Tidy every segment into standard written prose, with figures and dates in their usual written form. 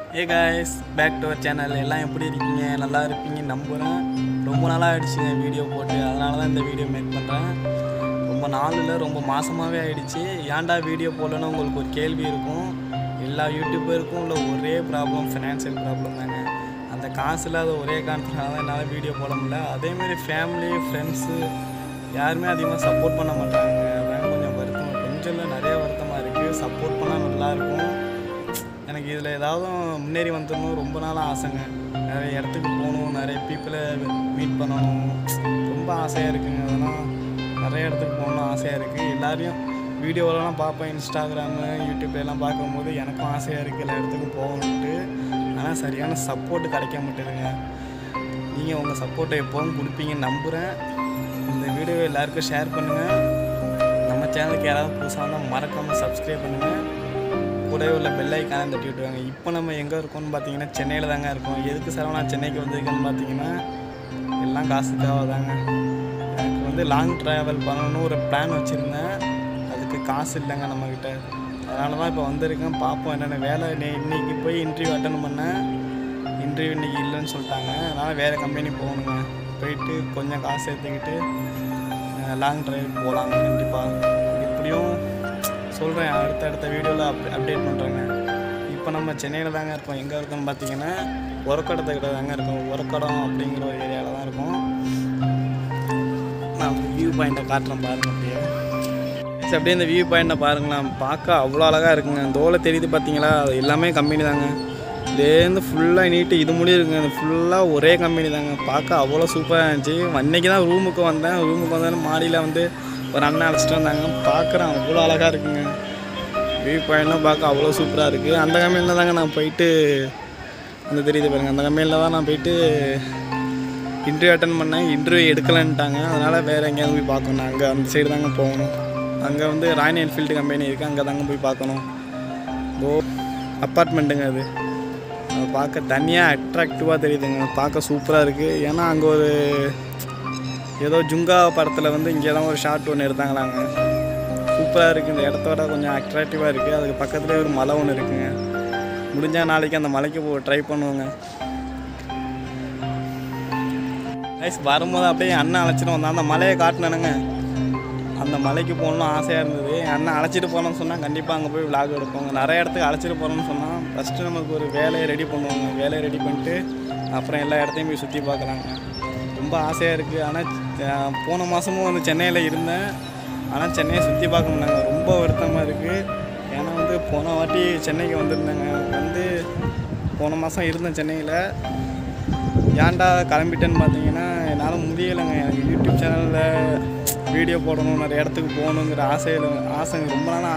Hey guys, back to our channel. எல்லாம் எப்படி இருக்கீங்க? நல்லா இருப்பீங்க நம்புகிறேன். ரொம்ப நாளாக ஆகிடுச்சுங்க வீடியோ போட்டு, அதனால தான் இந்த வீடியோ மேக் பண்ணுறேன். ரொம்ப நாளில் ரொம்ப மாதமாகவே ஆகிடுச்சு. ஏன்டா வீடியோ போடலன்னு உங்களுக்கு ஒரு கேள்வி இருக்கும். எல்லா யூடியூபருக்கும் உள்ள ஒரே ப்ராப்ளம் ஃபினான்ஷியல் ப்ராப்ளம் தாங்க. அந்த காசு இல்லாத ஒரே காரணத்தினால தான் என்னால் வீடியோ போட முடியல. அதேமாரி ஃபேமிலி ஃப்ரெண்ட்ஸு யாருமே அதிகமாக சப்போர்ட் பண்ண மாட்டாங்க. அதான் கொஞ்சம் வருத்தம், கொஞ்சம் இல்லை நிறைய வருத்தமாக இருக்குது. சப்போர்ட் பண்ணால் நல்லாயிருக்கும். எனக்கு இதில் ஏதாவது முன்னேறி வந்துடணும் ரொம்ப நாளாக ஆசைங்க. நிறைய இடத்துக்கு போகணும், நிறைய பீப்புளை மீட் பண்ணணும், ரொம்ப ஆசையாக இருக்குங்க. அதெல்லாம் நிறைய இடத்துக்கு போகணுன்னு ஆசையாக இருக்குது. எல்லாரையும் வீடியோவெல்லாம் பார்ப்பேன், இன்ஸ்டாகிராமு யூடியூப்லாம் பார்க்கும்போது எனக்கும் ஆசையாக இருக்குது எல்லா இடத்துக்கும் போகணுன்ட்டு. ஆனால் சரியான சப்போர்ட்டு கிடைக்க மாட்டேதுங்க. நீங்கள் உங்கள் சப்போர்ட்டை எப்போவும் கொடுப்பீங்கன்னு நம்புகிறேன். இந்த வீடியோ எல்லாருக்கும் ஷேர் பண்ணுங்கள். நம்ம சேனலுக்கு யாராவது புதுசாக வந்தால் மறக்காமல் சப்ஸ்கிரைப் பண்ணுங்கள். கூடவே உள்ள பெல் ஐக்கானை தட்டி விட்டுவாங்க. இப்போ நம்ம எங்கே இருக்கோம்னு பார்த்தீங்கன்னா சென்னையில் தாங்க இருக்கோம். எதுக்கு சார் நான் சென்னைக்கு வந்திருக்கேன்னு பார்த்தீங்கன்னா எல்லாம் காசுக்காக தாங்க. எனக்கு வந்து லாங் ட்ராவல் பண்ணணும்னு ஒரு பிளான் வச்சுருந்தேன். அதுக்கு காசு இல்லைங்க நம்மக்கிட்ட. அதனால தான் இப்போ வந்திருக்கேன். பார்ப்போம் என்னென்ன வேலை. இன்றைக்கி போய் இன்டர்வியூ அட்டன் பண்ணேன். இன்டர்வியூ இன்றைக்கி இல்லைன்னு சொல்லிட்டாங்க. அதனால் வேறு கம்பெனி போகணுங்க. போயிட்டு கொஞ்சம் காசு சேர்த்துக்கிட்டு லாங் ட்ரைவ் போகலாங்க. கண்டிப்பாக எப்படியும் சொல்கிறேன். அடுத்த வீடியோவில் அப்டேட் பண்ணுறேங்க. இப்போ நம்ம சென்னையில் தாங்க இருக்கோம். எங்கே இருக்கோம்னு பார்த்தீங்கன்னா உரக்கடத்துக்கிட்ட தாங்க இருக்கோம். உரக்கடம் அப்படிங்கிற ஒரு ஏரியாவில் தான் இருக்கோம். நான் வியூ பாயிண்ட்டை காட்டுறேன் பாருங்கள். அப்படியே இந்த வியூ பாயிண்ட்டை பாருங்களேன். பார்க்க அவ்வளோ அழகாக இருக்குங்க. தோலை தெரியுது பார்த்தீங்களா? அது எல்லாமே கம்பெனி தாங்க. இதுலேருந்து ஃபுல்லாக நீட்டு இது முடியும் இருக்குங்க. அது ஃபுல்லாக ஒரே கம்பெனி தாங்க. பார்க்க அவ்வளோ சூப்பராக இருந்துச்சு. அன்றைக்கி தான் ரூமுக்கு வந்தேன். வந்தேன்னு மாடியில் வந்து ஒரு அண்ணன் அழைச்சிட்டு வந்தாங்க. பார்க்குறேன் அவ்வளோ அழகாக இருக்குங்க. வியூ பாயிண்ட்லாம் பார்க்க அவ்வளோ சூப்பராக இருக்குது. அந்த கம்பெனியில் தாங்க நான் போயிட்டு அந்த தெரியுது பாருங்கள். அந்த கம்பெனியில் தான் நான் போயிட்டு இன்டர்வியூ அட்டன் பண்ணேன். இன்டர்வியூ எடுக்கலன்ட்டாங்க. அதனால் வேறு எங்கேயாவது போய் பார்க்கணும். அங்கே அந்த சைடு தாங்க போகணும். அங்கே வந்து ராயல் என்ஃபீல்டு கம்பெனி இருக்குது. அங்கே தாங்க போய் பார்க்கணும். அப்பார்ட்மெண்ட்டுங்க அது. அதை பார்க்க தனியாக அட்ராக்டிவாக தெரியுதுங்க. பார்க்க சூப்பராக இருக்குது. ஏன்னா அங்கே ஒரு ஏதோ ஜுங்கா படத்தில் வந்து இங்கே தான் ஒரு ஷார்ட் ஒன்று எடுத்தாங்களாங்க. சூப்பராக இருக்குது. இந்த இடத்தோட கொஞ்சம் அட்ராக்டிவாக இருக்குது. அதுக்கு பக்கத்துலேயே ஒரு மலை ஒன்று இருக்குங்க. முடிஞ்சால் நாளைக்கு அந்த மலைக்கு ட்ரை பண்ணுவோங்க. ஐஸ் வரும்போது அப்படியே அண்ணன் அழைச்சிட்டு வந்தான். அந்த மலையை காட்டினானுங்க. அந்த மலைக்கு போகணுன்னு ஆசையாக இருந்தது. அண்ணன் அழைச்சிட்டு போகணுன்னு சொன்னால் கண்டிப்பாக அங்கே போய் விளாக் எடுப்போங்க. நிறைய இடத்துக்கு அழைச்சிட்டு போகணுன்னு சொன்னால் ஃபஸ்ட்டு நமக்கு ஒரு வேலையை ரெடி பண்ணுவாங்க. வேலையை ரெடி பண்ணிட்டு அப்புறம் எல்லா இடத்தையும் போய் சுற்றி பார்க்கலாங்க. ரொம்ப ஆசையாக இருக்குது. ஆனால் போன மாதமும் வந்து சென்னையில் இருந்தேன். ஆனால் சென்னையை சுற்றி பார்க்க முடியாங்க. ரொம்ப வருத்தமாக இருக்குது. ஏன்னா வந்து போன வாட்டி சென்னைக்கு வந்திருந்தேங்க. வந்து போன மாதம் இருந்தேன் சென்னையில். ஏன்டா கிளம்பிட்டேன்னு பார்த்தீங்கன்னா என்னால் முடியலைங்க. எனக்கு யூடியூப் சேனலில் வீடியோ போடணும், நிறைய இடத்துக்கு போகணுங்கிற ஆசைங்க ரொம்ப நாளாக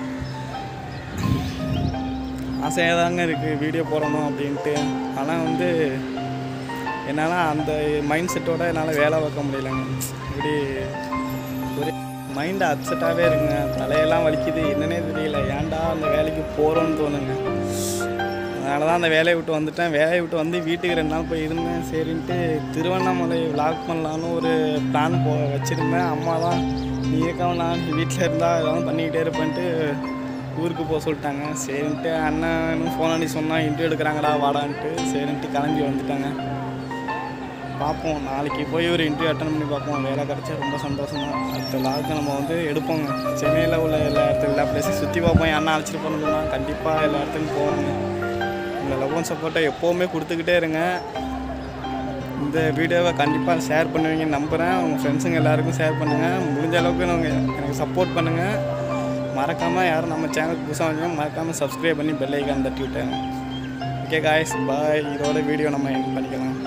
ஆசையாக தாங்க இருக்குது வீடியோ போடணும் அப்படின்ட்டு. ஆனால் வந்து என்னால் அந்த மைண்ட் செட்டோடு என்னால் வேலை பார்க்க முடியலைங்க. இப்படி ஒரு மைண்டு அப்செட்டாகவே இருக்குங்க. தலையெல்லாம் வலிக்குது. என்னன்னே தெரியல. ஏன்டா அந்த வேலைக்கு போகிறோன்னு தோணுங்க. அதனால தான் அந்த வேலையை விட்டு வந்துட்டேன். வேலையை விட்டு வந்து வீட்டுக்கு 2 நாள் போய் இருந்தேன். சரின்ட்டு திருவண்ணாமலை விளாக் பண்ணலான்னு ஒரு பிளான் வச்சுருந்தேன். அம்மா தான் நீ இருக்காமலாம், நீ வீட்டில் இருந்தால் ஏதாவது பண்ணிக்கிட்டே இருப்பேன்ட்டு ஊருக்கு போக சொல்லிட்டாங்க. சரின்ட்டு அண்ணனும் ஃபோன் பண்ணி சொன்னால் இன்டர்வியூ எடுக்கிறாங்களா வாடான்ட்டு. சரின்ட்டு கிளம்பி வந்துட்டாங்க. பார்ப்போம். நாளைக்கு போய் ஒரு இன்டர்வியூ அட்டன் பண்ணி பார்ப்போம். வேலை கிடச்சா ரொம்ப சந்தோஷம் தான். அடுத்த விளாக்கு நம்ம வந்து எடுப்போங்க. சென்னையில் உள்ள எல்லா பிளேஸையும் சுற்றி பார்ப்போம். அண்ணன் அழைச்சிட்டு போனோம்னா கண்டிப்பாக எல்லா இடத்துக்கும் போவோங்க. இந்த லவ் அண்ட் சப்போர்ட்டை எப்போவுமே கொடுத்துக்கிட்டே இருங்க. இந்த வீடியோவை கண்டிப்பாக ஷேர் பண்ணுவீங்கன்னு நம்புகிறேன். உங்கள் ஃப்ரெண்ட்ஸுங்க எல்லாேருக்கும் ஷேர் பண்ணுங்கள். முடிஞ்ச அளவுக்கு எனக்கு சப்போர்ட் பண்ணுங்கள். மறக்காமல் யாரும் நம்ம சேனலுக்கு புதுசாக வந்தீங்க மறக்காமல் சப்ஸ்கிரைப் பண்ணி பெல் ஐக்கான் தட்டி விட்டாங்க. Okay guys, bye. இதோட வீடியோ நம்ம எண்ட் பண்ணிக்கலாம்.